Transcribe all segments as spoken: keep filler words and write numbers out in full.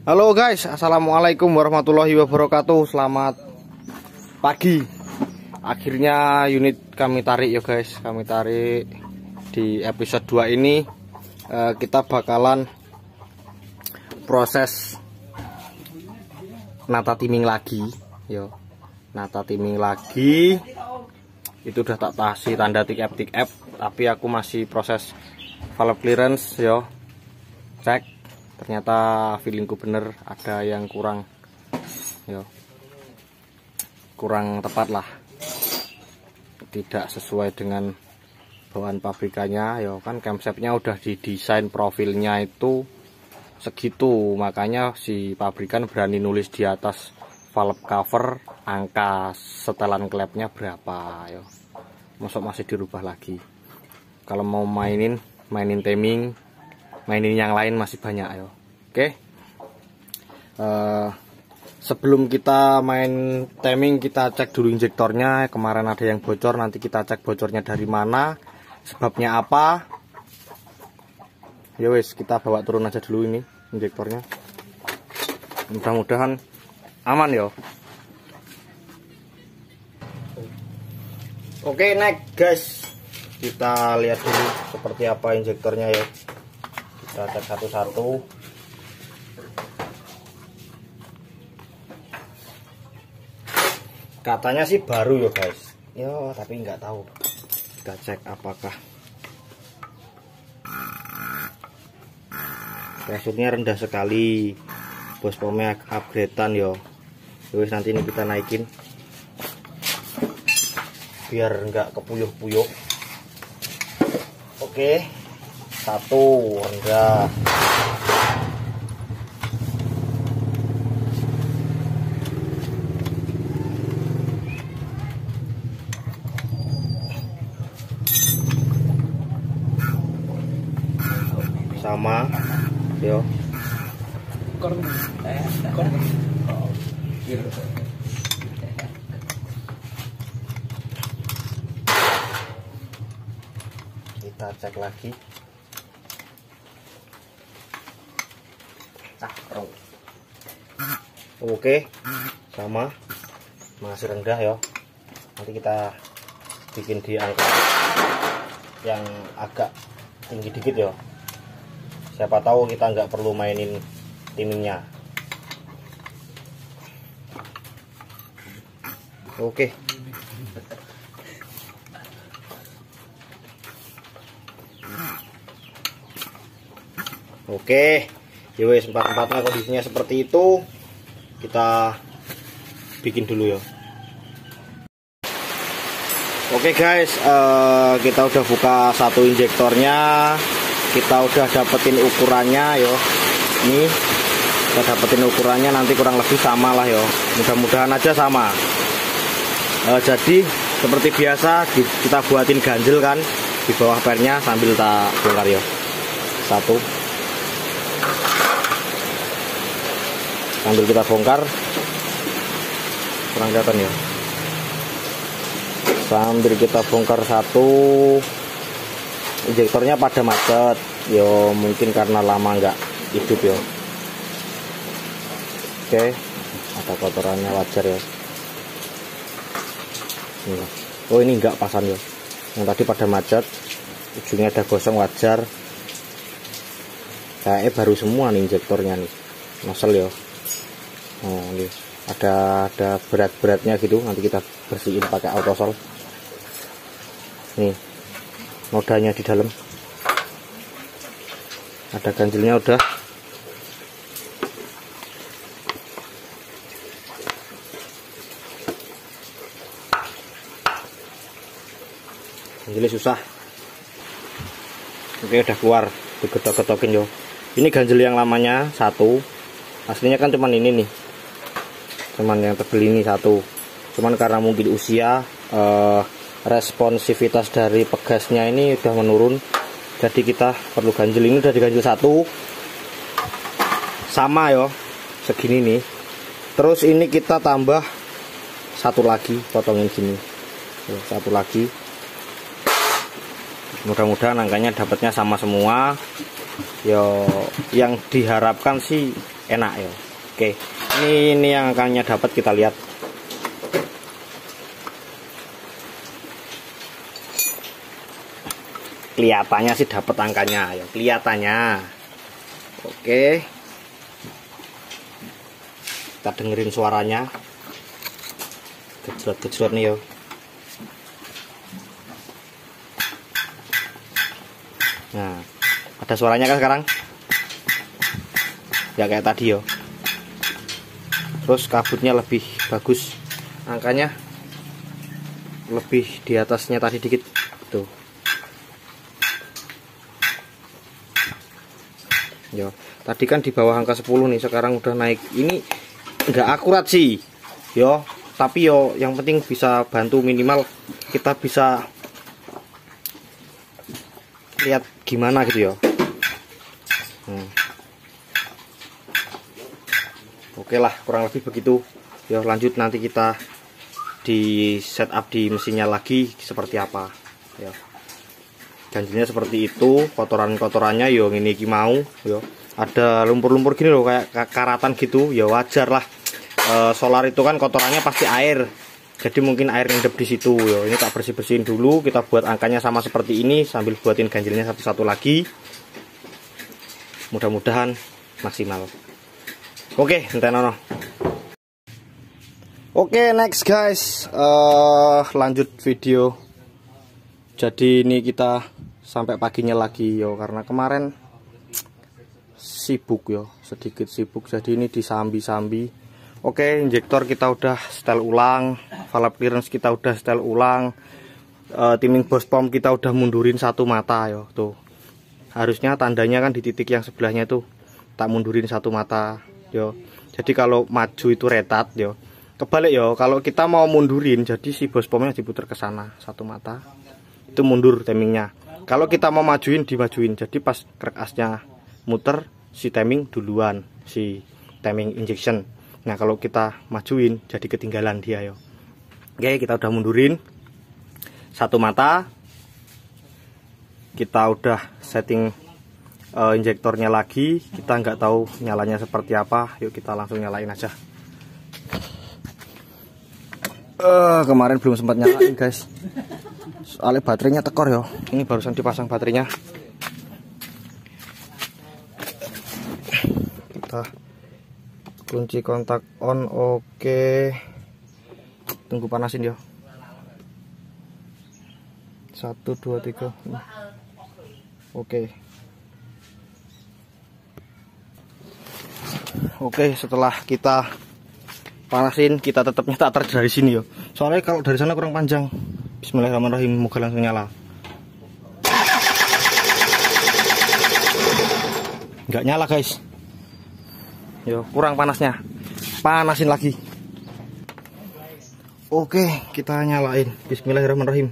Halo guys, assalamualaikum warahmatullahi wabarakatuh. Selamat pagi. Akhirnya unit kami tarik ya guys. Kami tarik di episode dua ini. eh, Kita bakalan proses nata timing lagi. Yo, nata timing lagi. Itu udah tak kasih tanda tick F tick F. Tapi aku masih proses valve clearance yo. Cek. Ternyata feelingku bener, ada yang kurang yo, kurang tepat lah, tidak sesuai dengan bawaan pabrikannya yo. Kan camshaftnya udah didesain profilnya itu segitu, makanya si pabrikan berani nulis di atas valve cover angka setelan klepnya berapa yo. Masuk masih dirubah lagi. Kalau mau mainin mainin timing, mainin yang lain masih banyak yo. Oke, uh, sebelum kita main timing kita cek dulu injektornya. Kemarin ada yang bocor, nanti kita cek bocornya dari mana, sebabnya apa. Ya wes, kita bawa turun aja dulu ini injektornya. Mudah-mudahan aman yo. Oke, next guys, kita lihat dulu seperti apa injektornya ya. Kita cek satu-satu. Katanya sih baru ya guys. Yo, tapi nggak tahu. Kita cek apakah pressure-nya rendah sekali. Bos pomnya upgradean yo. Terus nanti ini kita naikin biar nggak kepuyuh-puyuh. Oke, satu rendah. Sama yo. Kita cek lagi. Oke, sama, masih rendah ya. Nanti kita bikin di angka yang agak tinggi dikit ya. Siapa tahu kita nggak perlu mainin timingnya. Oke. Oke. Yowes, empat-empatnya kondisinya seperti itu. Kita bikin dulu ya. Oke guys, uh, kita udah buka satu injektornya. Kita udah dapetin ukurannya yo. Ini kita dapetin ukurannya, nanti kurang lebih sama lah yo. Mudah-mudahan aja sama. E, jadi seperti biasa kita buatin ganjel kan di bawah pernya sambil tak bongkar yo. Satu. Sambil kita bongkar. Kurang kelihatan ya. Sambil kita bongkar satu. Injektornya pada macet yo, mungkin karena lama nggak hidup yo. Oke, ada kotorannya wajar ya. Oh ini nggak pasan yo, yang tadi pada macet, ujungnya ada gosong wajar. Kayaknya baru semua nih injektornya nih, nosel yo. Oh ini ada ada berat-beratnya gitu, nanti kita bersihin pakai autosol. Nih. Nodanya di dalam, ada ganjilnya udah. Ganjilnya susah. Oke, udah keluar, digetok-getokin yo. Ini ganjil yang lamanya satu, aslinya kan cuman ini nih, cuman yang tebel ini satu. Cuman karena mungkin usia, eh, responsivitas dari pegasnya ini udah menurun, jadi kita perlu ganjil. Ini udah diganjil satu sama yo, segini nih. Terus ini kita tambah satu lagi, potongin sini satu lagi. Mudah-mudahan angkanya dapatnya sama semua yo. Yang diharapkan sih enak ya. Oke, ini ini yang angkanya dapat, kita lihat. Kelihatannya sih dapat angkanya ya, kelihatannya. Oke, kita dengerin suaranya. Gejrot-gejrot nih yo. Nah, ada suaranya kan sekarang? Ya kayak tadi yo. Terus kabutnya lebih bagus, angkanya lebih di atasnya tadi dikit tuh. Yo, tadi kan di bawah angka sepuluh nih, sekarang udah naik. Ini nggak akurat sih yo, tapi yo yang penting bisa bantu, minimal kita bisa lihat gimana gitu yo. hmm. Oke lah, kurang lebih begitu. Yo, lanjut nanti kita di setup di mesinnya lagi seperti apa. Yo, ganjilnya seperti itu, kotoran-kotorannya yo ini mau yo. Ada lumpur-lumpur gini loh, kayak karatan gitu. Ya wajar lah. E, solar itu kan kotorannya pasti air. Jadi mungkin air ngendep di situ yo. Ini tak bersih-bersihin dulu, kita buat angkanya sama seperti ini sambil buatin ganjilnya satu-satu lagi. Mudah-mudahan maksimal. Oke, enten ono. Oke, next guys, uh, lanjut video. Jadi ini kita sampai paginya lagi yo, karena kemarin sibuk yo, sedikit sibuk. Jadi ini disambi-sambi. Oke, injektor kita udah setel ulang, valve clearance kita udah setel ulang, uh, timing bos pom kita udah mundurin satu mata yo. Tuh, harusnya tandanya kan di titik yang sebelahnya tuh tak mundurin satu mata yo. Jadi kalau maju itu retat yo. Kebalik yo, kalau kita mau mundurin, jadi si bos pomnya diputar ke sana satu mata, itu mundur timingnya. Kalau kita mau majuin, dimajuin. Jadi pas crack asnya muter, si timing duluan, si timing injection. Nah kalau kita majuin, jadi ketinggalan dia yo. Oke, kita udah mundurin satu mata. Kita udah setting uh, injektornya lagi. Kita nggak tahu nyalanya seperti apa. Yuk kita langsung nyalain aja. Uh, kemarin belum sempat nyalain guys, soalnya baterainya tekor yo. Ini barusan dipasang baterainya. Kita kunci kontak on. Oke, tunggu panasin yo. Satu dua tiga. Oke. Oke, setelah kita panasin, kita tetap nyetak dari sini yo. Soalnya kalau dari sana kurang panjang. Bismillahirrahmanirrahim, moga langsung nyala. Nggak nyala guys. Yo, kurang panasnya. Panasin lagi. Oke, kita nyalain. Bismillahirrahmanirrahim.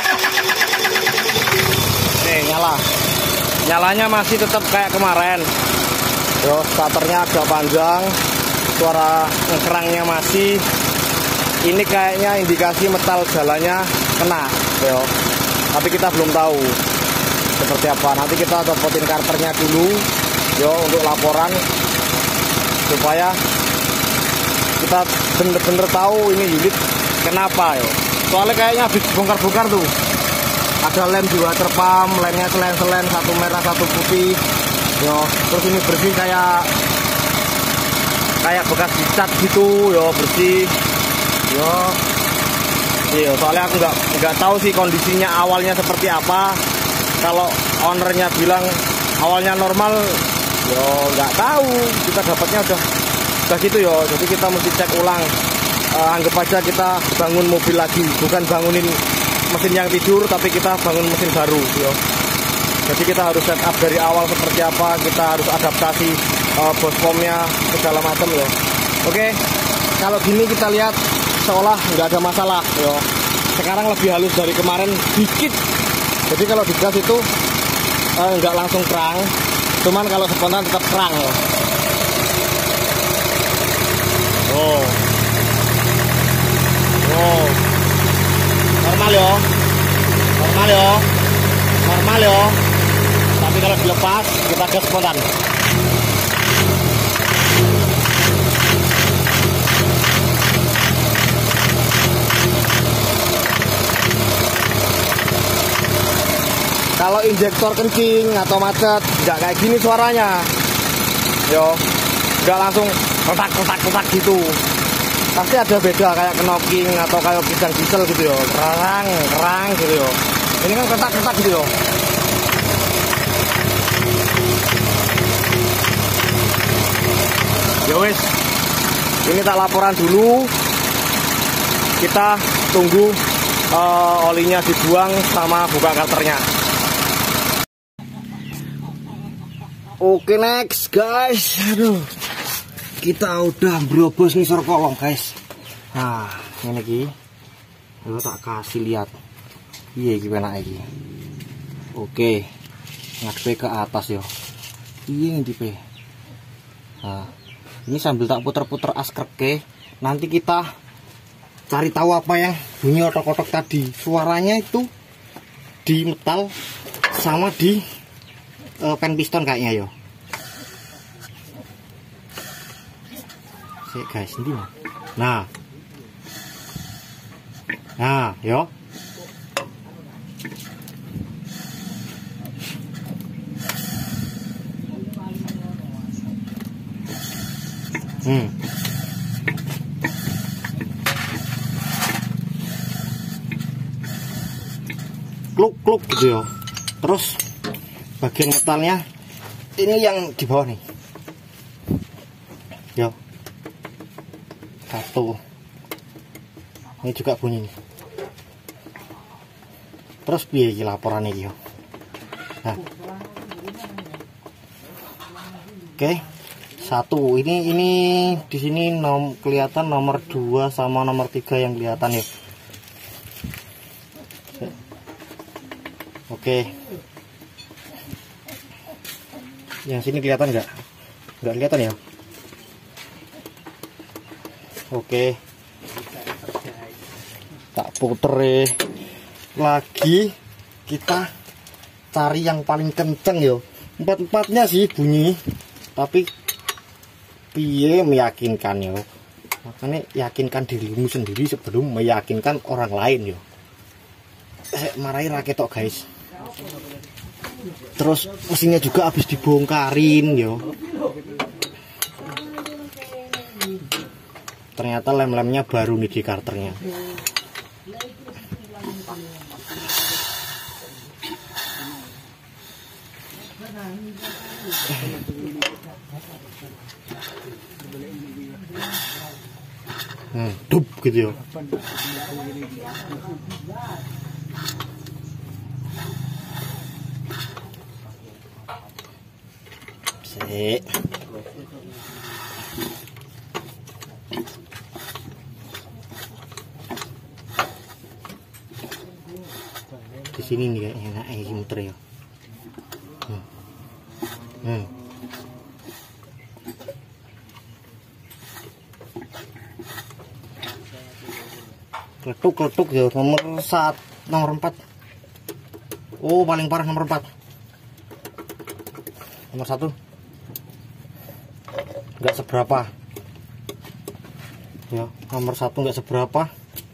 Oke, nyala. Nyalanya masih tetap kayak kemarin. Yo, starternya agak panjang. Suara ngekerangnya masih. Ini kayaknya indikasi metal jalannya kena yo. Tapi kita belum tahu seperti apa. Nanti kita copotin karternya dulu yo untuk laporan, supaya kita bener-bener tahu ini unit kenapa yo. Soalnya kayaknya habis bongkar-bongkar tuh. Ada lem juga terpam, lemnya selen-selen, satu merah satu putih yo. Terus ini bersih kayak kayak bekas dicat gitu yo, bersih yo. Iya, soalnya aku nggak nggak tahu sih kondisinya awalnya seperti apa. Kalau ownernya bilang awalnya normal, yo nggak tahu. Kita dapatnya udah udah gitu yo. Jadi kita mesti cek ulang. E, anggap aja kita bangun mobil lagi, bukan bangunin mesin yang tidur, tapi kita bangun mesin baru yo. Jadi kita harus setup dari awal seperti apa. Kita harus adaptasi uh, bos pomnya segala macam yo. Oke, kalau gini kita lihat seolah nggak ada masalah yo. Sekarang lebih halus dari kemarin dikit. Jadi kalau digas itu uh, nggak langsung kerang, cuman kalau spontan tetap kerang yo. Oh, oh, normal yo, normal yo, normal yo. Tapi kalau dilepas kita gas spontan. injektor kencing atau macet, nggak kayak gini suaranya. Yo, nggak langsung kotak-kotak-kotak gitu. Pasti ada beda kayak knocking atau kayak pisang diesel gitu yo, kerang, kerang gitu yo. Ini kan kotak-kotak gitu yo. Ya wes, ini tak laporan dulu. Kita tunggu uh, olinya dibuang sama buka karternya. Oke, next guys. Aduh, kita udah berobos ngisor kolong guys. Nah, ini lagi. Yo tak kasih lihat. Iya gimana lagi. Oke, ngadep ke atas yo. Iya ngidipe. Nah, ini sambil tak puter-puter askreke, nanti kita cari tahu apa yang bunyi otok-otok tadi. Suaranya itu di metal sama di uh, pen piston kayaknya yo. Sik guys, ini mah. Nah. Nah, yo. Hmm. Kluk-kluk gitu ya. Terus bagian metalnya ini yang di bawah nih. Yo. Satu. Ini juga bunyi nih. Terus piye iki laporannya iki yo. Nah. Oke. Satu, ini ini di sini nom, kelihatan nomor dua sama nomor tiga yang kelihatan ya. Oke. Yang sini kelihatan nggak? Nggak kelihatan ya? Oke. Tak puter lagi, kita cari yang paling kenceng yo. Empat-empatnya sih bunyi, tapi piye meyakinkan yo, makanya yakinkan dirimu sendiri sebelum meyakinkan orang lain yo. Eh, marahi raketok guys. Terus mesinnya juga habis dibongkarin yo. Ternyata lem-lemnya baru nih di karternya. Hmm, dup gitu ya. Sik. Di sini nih kayaknya enak ini muter ya. Hmm. Hmm. Kletuk-kletuk ya, nomor satu, nomor empat. Oh, paling parah nomor empat. Nomor satu nggak seberapa ya, nomor satu nggak seberapa.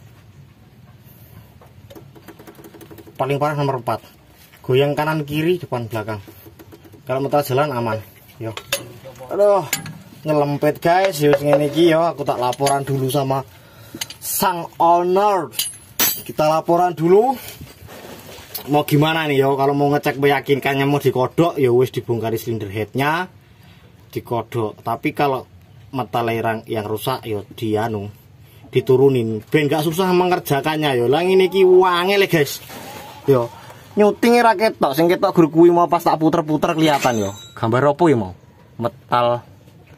Paling parah nomor empat. Goyang kanan kiri depan belakang. Kalau muter jalan aman yo. Aduh, ngelempet guys yo ngene iki yo. Aku tak laporan dulu sama sang owner. Kita laporan dulu. Mau gimana nih yo, kalau mau ngecek meyakinkannya mau dikodok ya wis dibongkari silinder headnya, dikodok. Tapi kalau metal lerang yang rusak yo dianu diturunin ben gak susah mengerjakannya yo. Lah ngene iki wangel guys. Yo, nyutinge ra ketok, sing ketok gur kuwi mau pas tak puter-puter kelihatan yo. Gambar opo ya mau? Metal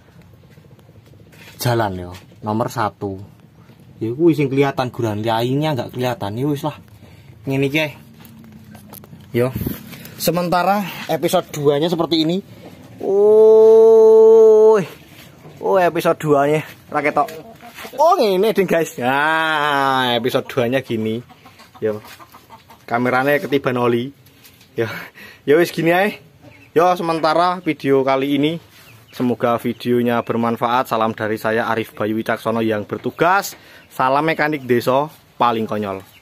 jalan yo, nomor satu. Ya kuwi sing kelihatan, guran lainnya enggak kelihatan. Ya wis lah. Ngene iki. Yo. Sementara episode dua-nya seperti ini. Oh. Oh, episode dua-nya ra ketok. Oh, ngene ding guys. Nah, episode dua-nya gini. Yo. Kameranya ketiban oli. Yo. Ya wis gini ae. Yo, sementara video kali ini semoga videonya bermanfaat. Salam dari saya Arif Bayu Wicaksono yang bertugas. Salam mekanik desa paling konyol.